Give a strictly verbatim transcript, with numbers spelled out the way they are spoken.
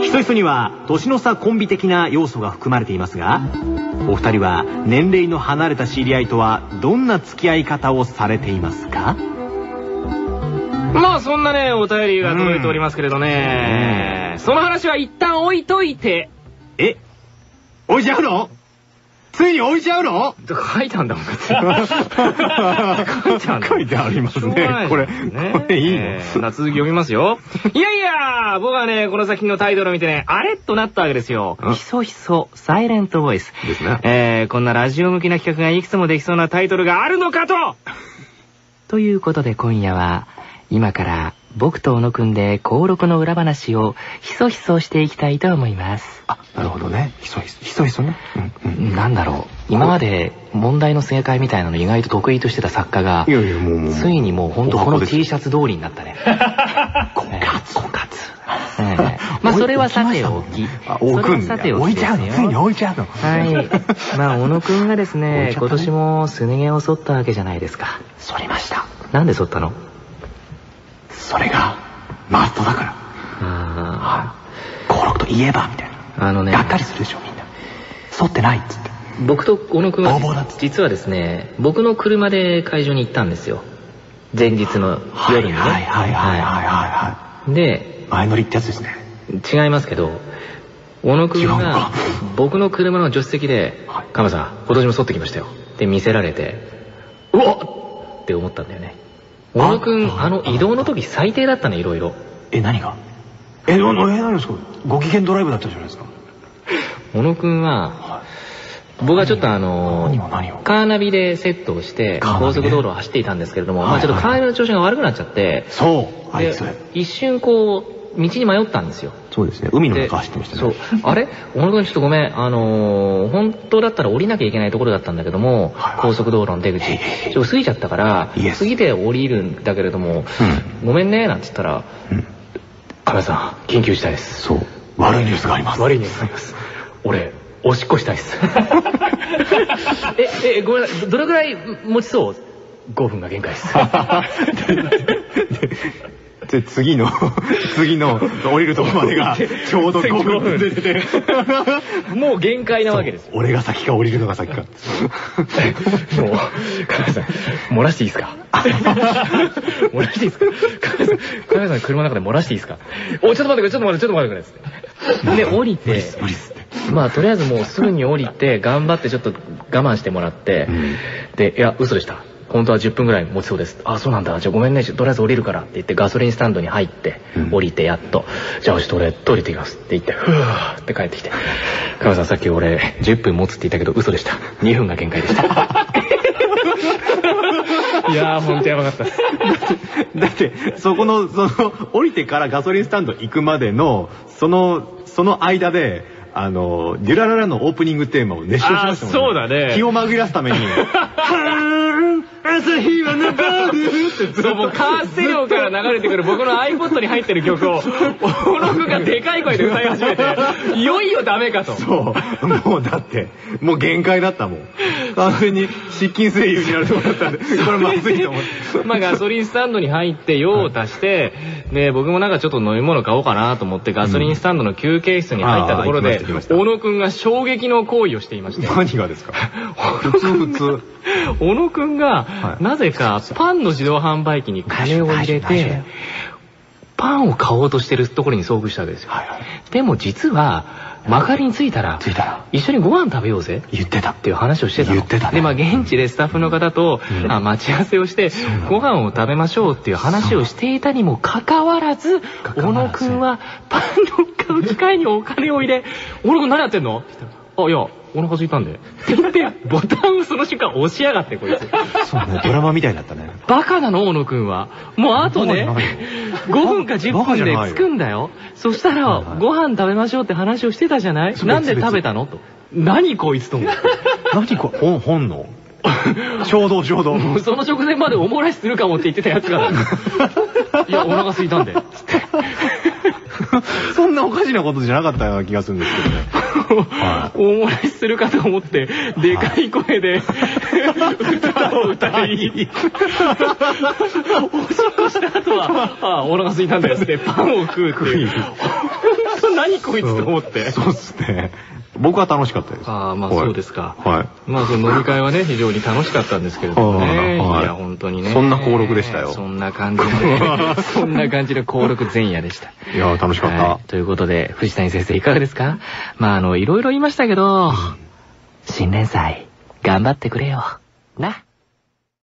ひそひそには年の差コンビ的な要素が含まれていますが、お二人は年齢の離れた知り合いとはどんな付き合い方をされていますか？ まあそんなねお便りが届いておりますけれどね、うん、その話は一旦置いといて。 え、置いちゃうの？ついに置いちゃうの？ 書いたんだもん。書いてある。書いてありますね。これ、これいいの？ えー、続き読みますよ。いやいや、僕はね、この作品のタイトルを見てね、あれっとなったわけですよ。ひそひそ、サイレントボイス。ですね。えー、こんなラジオ向きな企画がいくつもできそうなタイトルがあるのかとということで今夜は、今から僕と小野くんで登録の裏話をひそひそしていきたいと思います。 あ、なるほどね。ひそひそ、ひそひそね。 うんうん、なんだろう。今まで問題の正解みたいなの意外と得意としてた作家が、いやいやもうもうついにもう本当この T シャツ通りになったね。 枯渇、枯渇。 まあそれはさておき。 置くんだ。置いちゃうの。ついに置いちゃうの。 はい。まあ小野くんがですね、今年もすね毛を剃ったわけじゃないですか。 剃りました。 なんで剃ったの？ それがマストだから。ああ。登録といえばみたいな。あのね。がっかりするでしょみんな。剃ってないっつって。 僕と小野くんは実はですね、僕の車で会場に行ったんですよ。前日の夜にね。はいはいはいはいはい。で、 前乗りってやつですね。 違いますけど、小野くんが僕の車の助手席で、カメさん今年も剃ってきましたよって見せられて、うわっって思ったんだよね。小野くん、あの移動の時最低だったね、いろいろ。 え、何が？え、な、な、何ですか？ご機嫌ドライブだったじゃないですか。 小野くんは、僕はちょっとあの、カーナビでセットをして、高速道路を走っていたんですけれども、まあちょっとカーナビの調子が悪くなっちゃって、 そう、あいつ。 一瞬こう、道に迷ったんですよ。 そうですね、海の中走ってましたね。 そう。あれ小野くんちょっとごめん、あの、本当だったら降りなきゃいけないところだったんだけども、高速道路の出口、ちょっと過ぎちゃったから、過ぎて降りるんだけれども、ごめんね、なんて言ったら、カメさん、緊急事態です。 そう。悪いニュースがあります。 悪いニュースがあります。俺、おしっこしたいです。え、え、ごめん、どれぐらい持ちそう？ ご 分が限界です。 で、次の、次の降りるとこまでがちょうどごふん出てて。 もう限界なわけですよ。 俺が先か降りるのが先か。もう、 カメさん、漏らしていいですか？漏らしていいですか？カメさん、カメさん車の中で漏らしていいですか？お、ちょっと待ってくれ、ちょっと待って、ちょっと待ってくれ。で、降りて、まあ、とりあえずもうすぐに降りて、頑張ってちょっと我慢してもらって、で、いや、嘘でした。本当はじゅっぷんぐらい持ちそうです。あ、そうなんだ。じゃあごめんね。とりあえず降りるからって言ってガソリンスタンドに入って、降りてやっと。じゃあちょっと俺トイレ行ってきますって言って、ふーって帰ってきて。カメさんさっき俺じゅっぷん持つって言ったけど嘘でした。にふんが限界でした。いやー、ほんとやばかったです。 だって、そこの、その、降りてからガソリンスタンド行くまでの、その、その間で、あの、デュラララのオープニングテーマを熱唱しましたもんね。 そうだね。 気を紛らすために。朝日は昇るって。 そう、もうカーステレオから流れてくる僕の iPod に入ってる曲を、小野くんがでかい声で歌い始めて、いよいよダメかと。 そう。もうだって、もう限界だったもん。完全に失禁声優になるとこだったんで、これまずいと思って。 まあガソリンスタンドに入って用を足して、で、僕もなんかちょっと飲み物買おうかなと思ってガソリンスタンドの休憩室に入ったところで、小野くんが衝撃の行為をしていまして。 何がですか？普通普通。 小野くんが、なぜかパンの自動販売機に金を入れて、パンを買おうとしてるところに遭遇したわけですよ。でも実は、幕張に着いたら、一緒にご飯食べようぜ言ってたっていう話をしてたの。 言ってたね。 で、まあ現地でスタッフの方と待ち合わせをして、ご飯を食べましょうっていう話をしていたにもかかわらず、小野くんはパンの買う機械にお金を入れ、小野くん何やってんの？あ、いや、お腹空いたんで。って言って、ボタンをその瞬間押しやがって、こいつ。 そうね、ドラマみたいだったね。 バカなの、小野くんは。もうあとね、ごふんかじゅっぷんで着くんだよ。そしたら、ご飯食べましょうって話をしてたじゃない？なんで食べたのと。何こいつと思って。 何これ、本、本のちょうどちょうど。 もうその直前までおもらしするかもって言ってたやつが。いや、お腹空いたんで。つって。 そんなおかしなことじゃなかったような気がするんですけどね。 大漏らしするかと思って、でかい声で、歌を歌い、おしっこした後は、ああ、お腹空いたんだよってパンを食うっていう。本当何こいつと思って。 そうっすね。僕は楽しかったです。 ああ、まあそうですか。 はい。 まあその飲み会はね、非常に楽しかったんですけれどもね。いや、本当にね。 そんな登録でしたよ。 そんな感じの、そんな感じの登録前夜でした。 いや、楽しかった。 ということで、藤谷先生いかがですか？まああの、いろいろ言いましたけど、新連載、頑張ってくれよ。な。